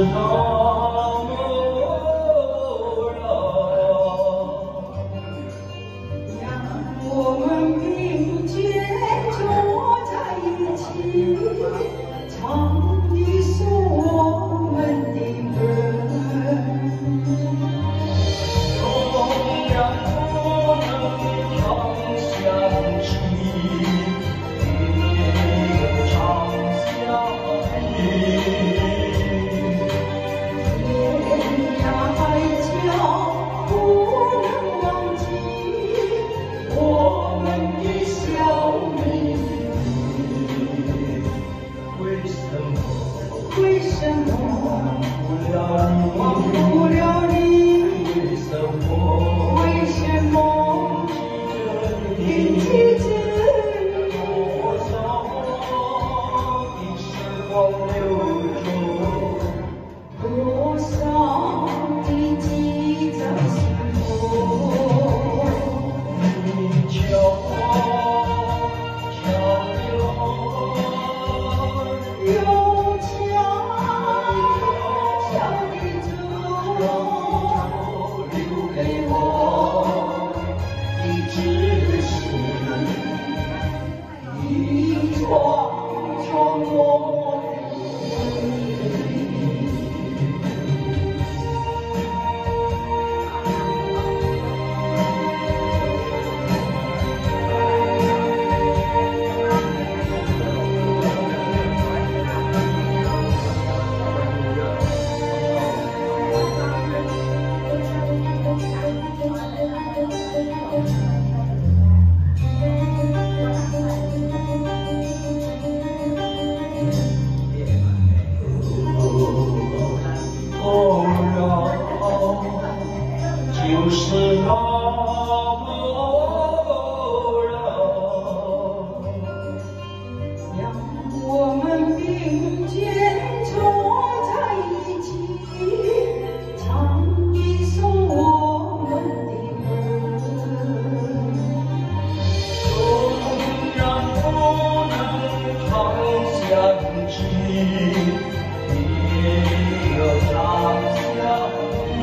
那么让我们并肩坐在一起，唱一首我们的歌。 纵然不能常相聚，也有常相依。 天涯海角不能忘记我们的小秘密。 为什么忘不了你？ 为什么铭记着多少的时光流转， 多少的记在心头？ 你悄悄又悄悄地走， 留给我的只是一一桩桩我就是那么让我们并肩坐在一起，唱一首我们的歌。 纵然不能常相聚，也有常相依。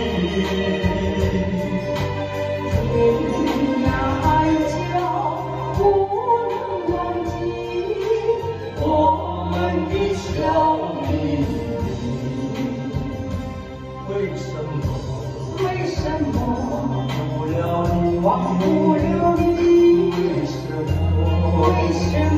天涯海角不能忘记我们的小秘密。 为什么忘不了你？ 为什么？ 为什么？